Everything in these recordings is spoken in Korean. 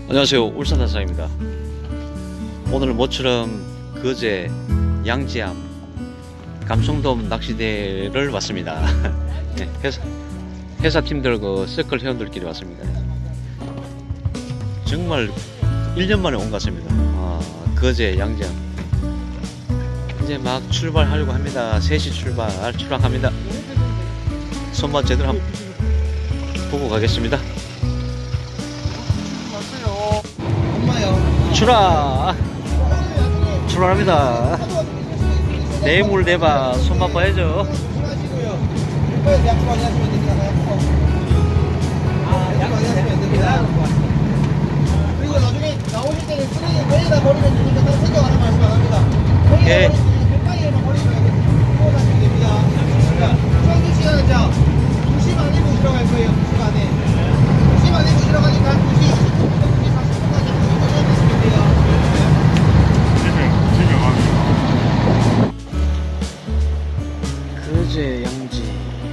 안녕하세요, 울산다사입니다. 오늘은 모처럼 거제 양지암 감성돔 낚시대를 왔습니다. 네, 회사 팀들 서클 회원들끼리 왔습니다. 정말 1년 만에 온 것 같습니다. 거제 양지암 이제 막 출발하려고 합니다. 3시 출발합니다. 손맛 제대로 한번 보고 가겠습니다. 출발합니다. 대물 대바 손맛 봐야죠. 그리고 나중에 나오실 때는 쓰레기 왜에다 버리면 되니까 다른 생각 하는 말씀 안 합니다. 예. 백방에만 버리면 구워 가시면 됩니다. 수학기 시간은 자 2시 반에 모시러 갈 거예요. 2시 반에 2시 반에 모시러 가니까 2시 40분까지 모시면 돼요. 거제 양지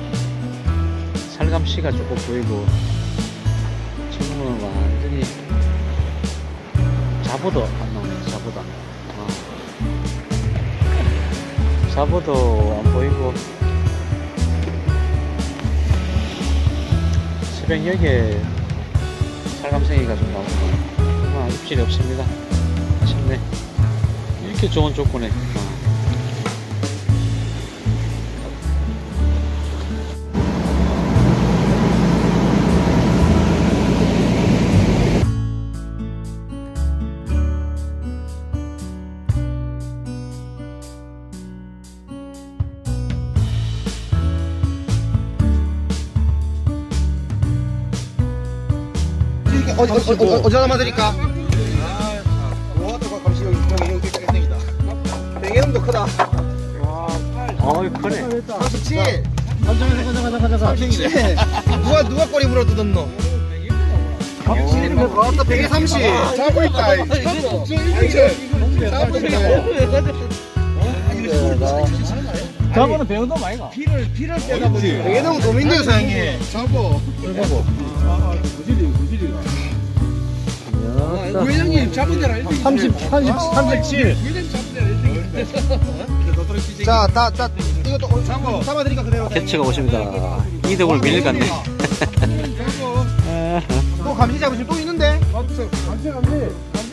살감씨가 조금 보이고 지금은 완전히 잡어도 안 나오네. 잡어도 안 보이고 새벽녘에 살감생이가 좀 나오고 정말 입질이 없습니다. 아쉽네. 이렇게 좋은 조건에 어디 하나 드릴까? 뭐하다가 감시 여기 땡땡이다. 뱅에놈도 크다. 어이 크네. 37. 가자. 37. 누가 꼬리 물어 뜯었노? 130. 잡고 있다. 잡아는 배우도 많이 가. 피를 빼다 보니. 뱅에놈 도민데 사장님. 잡어. 무질이가. 회장님 잡은 데라 1등. 37. 회장님 잡은 데라 1등. 자, 이것도 잡아드리니까 그대로. 캐치가 오십니다. 이득을 밀릴 것 같네. 또 감시 잡으시면 또 있는데? 감시.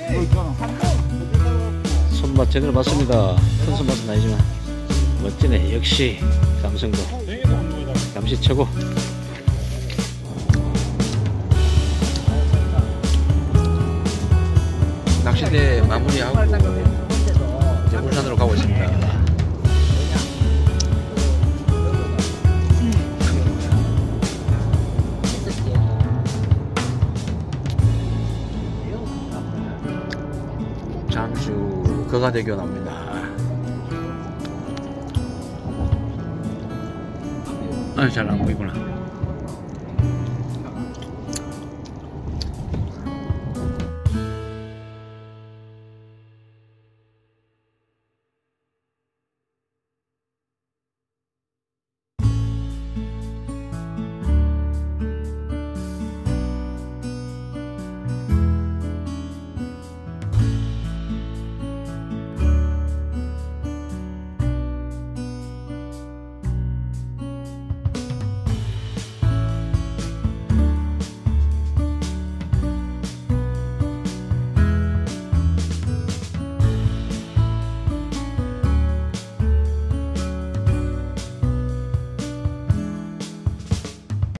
손맛 제대로 봤습니다. 큰 손맛은 아니지만 멋지네. 역시 감성도 감시 최고. 낚시대 마무리하고 이제 울산으로 가고 있습니다. 잠수 거가대교 나옵니다. 잘 안 보이구나.